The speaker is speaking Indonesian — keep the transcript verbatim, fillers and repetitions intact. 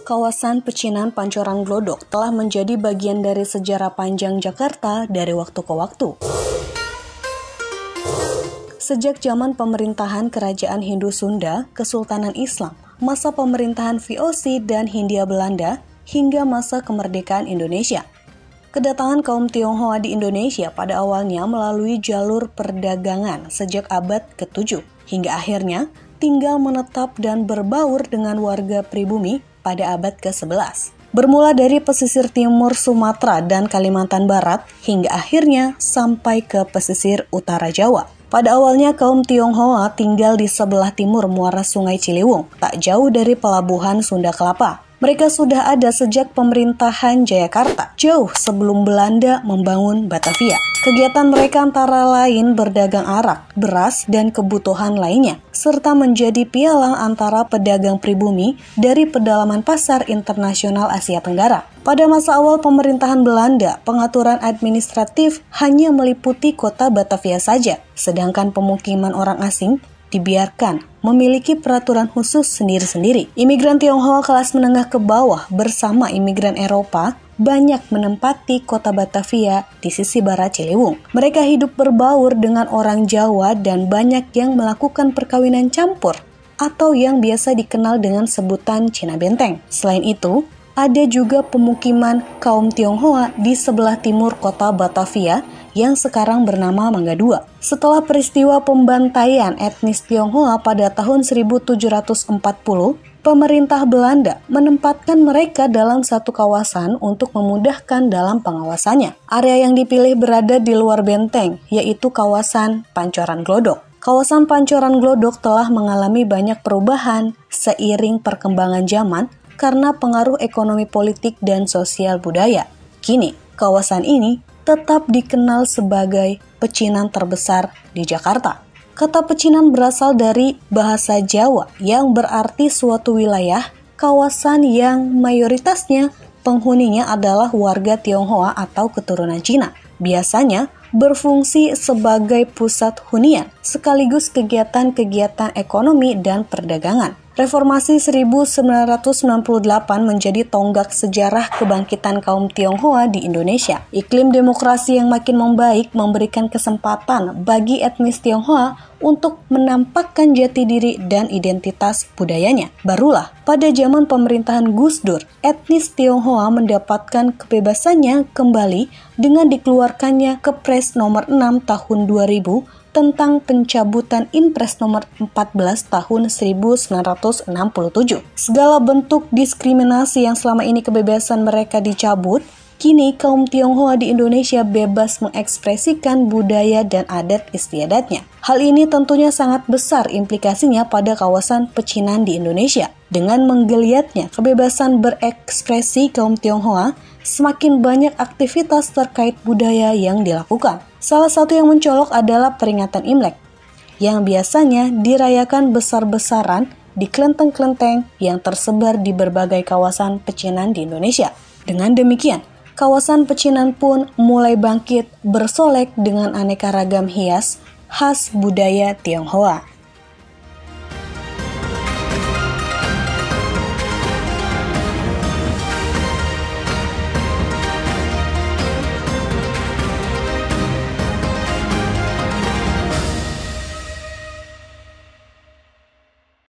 Kawasan pecinan Pancoran Glodok telah menjadi bagian dari sejarah panjang Jakarta dari waktu ke waktu. Sejak zaman pemerintahan Kerajaan Hindu Sunda, Kesultanan Islam, masa pemerintahan V O C dan Hindia Belanda, hingga masa kemerdekaan Indonesia. Kedatangan kaum Tionghoa di Indonesia pada awalnya melalui jalur perdagangan sejak abad ketujuh, hingga akhirnya tinggal menetap dan berbaur dengan warga pribumi pada abad ke sebelas. Bermula dari pesisir timur Sumatera dan Kalimantan Barat, hingga akhirnya sampai ke pesisir utara Jawa. Pada awalnya kaum Tionghoa tinggal di sebelah timur muara Sungai Ciliwung, tak jauh dari pelabuhan Sunda Kelapa. Mereka sudah ada sejak pemerintahan Jayakarta, jauh sebelum Belanda membangun Batavia. Kegiatan mereka antara lain berdagang arak, beras, dan kebutuhan lainnya, serta menjadi pialang antara pedagang pribumi dari pedalaman pasar internasional Asia Tenggara. Pada masa awal pemerintahan Belanda, pengaturan administratif hanya meliputi kota Batavia saja, sedangkan pemukiman orang asing dibiarkan memiliki peraturan khusus sendiri-sendiri. Imigran Tionghoa kelas menengah ke bawah bersama imigran Eropa banyak menempati kota Batavia di sisi barat Ciliwung. Mereka hidup berbaur dengan orang Jawa dan banyak yang melakukan perkawinan campur atau yang biasa dikenal dengan sebutan Cina Benteng. Selain itu, ada juga pemukiman kaum Tionghoa di sebelah timur kota Batavia yang sekarang bernama Mangga Dua. Setelah peristiwa pembantaian etnis Tionghoa pada tahun seribu tujuh ratus empat puluh, pemerintah Belanda menempatkan mereka dalam satu kawasan untuk memudahkan dalam pengawasannya. Area yang dipilih berada di luar benteng, yaitu kawasan Pancoran Glodok. Kawasan Pancoran Glodok telah mengalami banyak perubahan seiring perkembangan zaman karena pengaruh ekonomi politik dan sosial budaya. Kini, kawasan ini tetap dikenal sebagai pecinan terbesar di Jakarta. Kata pecinan berasal dari bahasa Jawa yang berarti suatu wilayah, kawasan yang mayoritasnya penghuninya adalah warga Tionghoa atau keturunan Cina. Biasanya berfungsi sebagai pusat hunian, sekaligus kegiatan-kegiatan ekonomi dan perdagangan. Reformasi seribu sembilan ratus sembilan puluh delapan menjadi tonggak sejarah kebangkitan kaum Tionghoa di Indonesia. Iklim demokrasi yang makin membaik memberikan kesempatan bagi etnis Tionghoa untuk menampakkan jati diri dan identitas budayanya. Barulah pada zaman pemerintahan Gus Dur, etnis Tionghoa mendapatkan kebebasannya kembali dengan dikeluarkannya Kepres nomor enam tahun dua ribu tentang pencabutan Inpres nomor empat belas tahun seribu sembilan ratus enam puluh tujuh. Segala bentuk diskriminasi yang selama ini kebebasan mereka dicabut, kini kaum Tionghoa di Indonesia bebas mengekspresikan budaya dan adat istiadatnya. Hal ini tentunya sangat besar implikasinya pada kawasan pecinan di Indonesia. Dengan menggeliatnya kebebasan berekspresi kaum Tionghoa, semakin banyak aktivitas terkait budaya yang dilakukan. Salah satu yang mencolok adalah peringatan Imlek, yang biasanya dirayakan besar-besaran di kelenteng-kelenteng yang tersebar di berbagai kawasan pecinan di Indonesia. Dengan demikian, kawasan pecinan pun mulai bangkit bersolek dengan aneka ragam hias khas budaya Tionghoa.